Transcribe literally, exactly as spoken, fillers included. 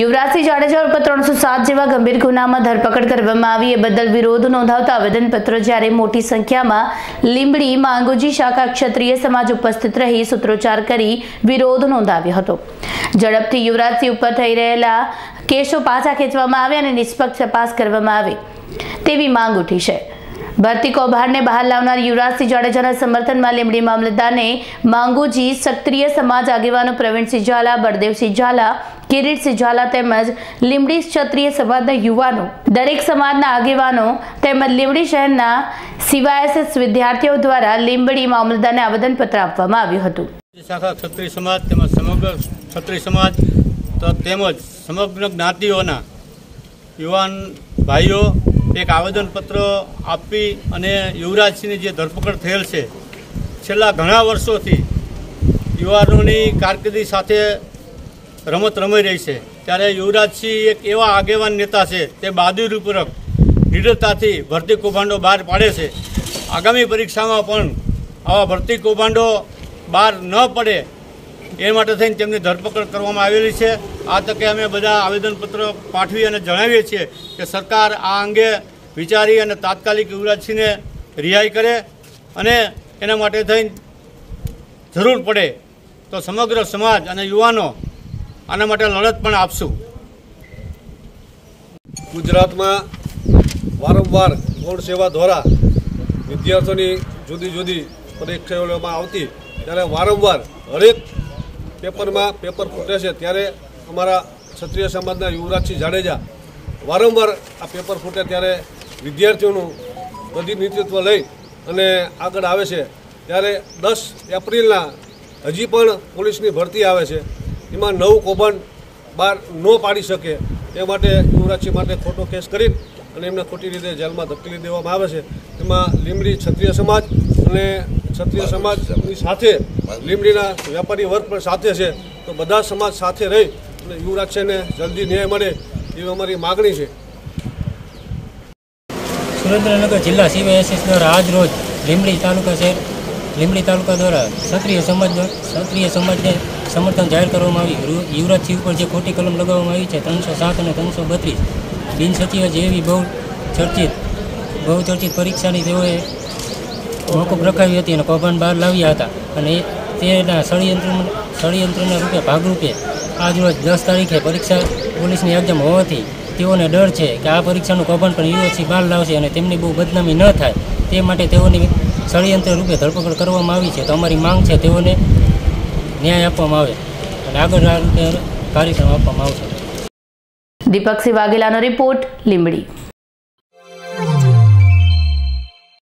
युवराजसिंह जाडेजा ઉપર ત્રણસો સાત જેવા ગંભીર ગુનામાં ધરપકડ કરવામાં આવી એ બદલ વિરોધ નોંધાવતા આવેદનપત્ર જ્યારે મોટી સંખ્યામાં લીંબડી માંગોજી શાખા ક્ષત્રિય સમાજ ઉપસ્થિત રહી સૂત્રોચ્ચાર કરી વિરોધ નોંધાવ્યો હતો। ઝડપથી યુવરાજસિંહ ઉપર થઈ રહેલા કેસો પાછા ખેંચવામાં આવે અને નિષ્પક્ષ તપાસ કરવામાં આવે તેવી માંગ ઉઠી છે। भर्ती कौभांड ने बहार लावनार युवराजसिंह जाडेजा समर्थन में લીંબડી मामलतदार ने मांगोजी सक्रिय समाज आगेवानो प्रवीणसिंह झाला, बलदेवसिंह झाला, किरीटसिंह झाला तेमज લીંબડી क्षत्रिय समाजना युवानो, दरेक समाजना आगेवानो तेमज લીંબડી शहरना सीवायएसएस विद्यार्थीओ द्वारा લીંબડી मामलतदार ने आवेदनपत्र आपवामां आव्युं हतुं। शाखा क्षत्रिय समाज तेमज समग्र क्षत्रिय समाज तो तेमज समग्र ज्ञातिओना युवान भाईओ एक आवेदनपत्र आपी अने युवराजसिंह जी धरपकड़ थयेल छे। छेल्ला घणा वर्षोथी युवानोनी कारकिर्दी साथे रमत रमाई रही है, त्यारे युवराजसिंह एक एवा आगेवान नेता है ते बहादुरीपूर्वक निडरताथी भर्ती कौभांडो बहार पाड़े छे। आगामी परीक्षा में पण आवा भर्ती कौभांडो बहार न पड़े ए माटे थईने तेमनी धरपकड़ करवामां आवेली छे। आ तके अमे बधा आवेदनपत्र पाठवी अने जणावीए छीए के सरकार आ अंगे विचारी अने तात्कालिक युवराजसिंहने रिहाई करे अने एना माटे थईने जरूर पड़े तो समग्र समाज अने युवानो आना माटे लड़त पण आपशुं। गुजरातमां वारंवार गौण सेवा द्वारा विद्यार्थीओनी जुदी जुदी परीक्षाओं लेवामां आवती त्यारे वारंवार हरेक पेपर में पेपर फूटे से त्यारे अमरा क्षत्रिय समाजना युवराजसिंह जाडेजा वारंवार आ पेपर फूटे त्यारे विद्यार्थीओनुं प्रतिनिधित्व लई अने आगळ आवे छे। त्यारे दस एप्रिलना हजी पण पोलीसनी भरती आवे छे, एमां नव कौभांड बहार न पाड़ी शके ए माटे युवराजसिंह माटे खोटो केस करी अने एमने खोटी रीते जेलमां धकेली देवामां आवे छे। एमां લીંબડી क्षत्रिय समाज अने क्षत्रिय समाजनी साथे લીંબડીना व्यापारी वर्ग पण साथे छे, तो बधा समाज साथे रही अने युवराजसिंहने जल्दी न्याय मळे एवी अमारी मागणी छे। सुरेन्द्रनगर जिला सीवायएसएस द्वारा आज रोज લીંબડી तालुका शहर લીંબડી तालुका द्वारा क्षत्रिय समाज क्षत्रिय समाज ने समर्थन जाहिर करवामां आव्युं। युवराजसिंह पर जो खोटी कलम लगाववामां आवी छे त्रणसो सात और त्रणसो बत्रीस बिनसचिव जेवी बहु चर्चित बहुचर्चित परीक्षानी तेओए मोकूफ रखावी हती अने कौभांड बहार लाव्या हता अने तेना षड्यंत्र षड्यंत्रना रूपे भागरूपे आज रोज दस तारीखे परीक्षा पोलीसनी एक्जाम होवाथी तेओने डर छे के आ परीक्षानुं कौभांड पण युवराजसिंह बहार लावशे अने तेमनी बहु बदनामी न थाय ते माटे तेओनी षड्यंत्र रूपे धरपकड़ करवामां आवी छे। तो अमारी मांग छे तेओने न्याय आपवामां आवे अने आगळ आ रूपे कार्यक्रम आपवामां आवशे। दीपक सिंह वाघेलानो रिपोर्ट, લીંબડી।